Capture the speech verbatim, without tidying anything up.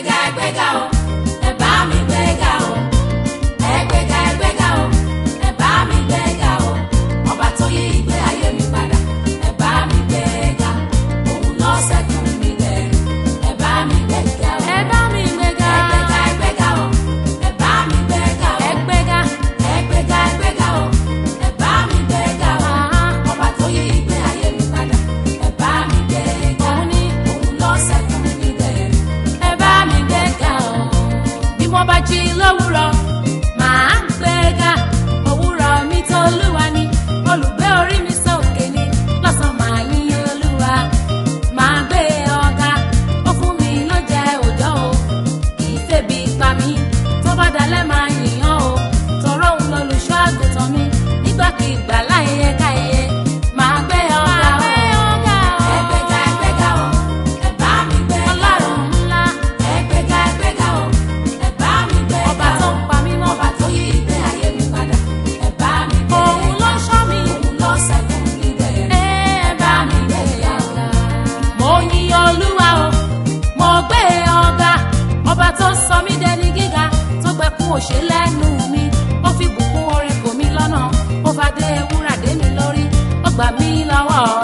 gbéga ẹ gbéga o ẹ bá mi gbéga o ẹ gbéga ẹ gbéga o ẹ bá mi gbéga o ọba tó yí ìgbé ayé mi padà ẹ bá mi gbéga òun ló ṣẹ́gun mi dẹ̀ ẹ bá mi gbéga o ẹ bá mi gbéga ẹ gbéga ẹ gbéga o ẹ bá mi gbéga o ẹ gbéga ẹ gbéga ẹ gbéga o ẹ bá mi gbéga o ọba tó yí ìgbé ayé mi padà ẹ bá mi gbéga òun ni òun ló ṣẹ́gun mi dẹ̀ ẹ bá mi gbéga o bí mo bá jí lówùrọ̀ màá gbéga òwúrọ̀ mi tó Olúwa ni olùgbé orí mi sókè ni lọ́sàn máa yìn Olúwa máa gbé ọ̀gá ó fún mi lóúnjẹ òòjọ́ o kì í febi pa mí tó bá dalẹ̀ máa yìnyán o tọrọ òun lolùṣọ́ àgùntàn mi nígbàkigbà láyé káyé máa gbé ọ̀gá o ẹ gbéga ẹ gbéga o ẹ bá mi gbéga Ọlọ́run ńlá ẹ gbéga ẹ gbéga o ẹ bá mi gbéga ọba tó ń pa mí mọ́ ọba tó yí ìgbé ayé mi padà ẹ bá mi gbéga òun ló ṣọ́ mi òun ló ṣẹ́gun mi dẹ̀ ẹ bá mi gbéga mo yìn Olúwa o mo gbé ọ̀gá ọba tó sọ mí dẹni gíga tó gbẹkún òṣè lẹ́nu mi ó fi bùkún oore kò mí lọ́nà ó fàdé wúrà dé mi lórí ó gbà mí lọ́wọ́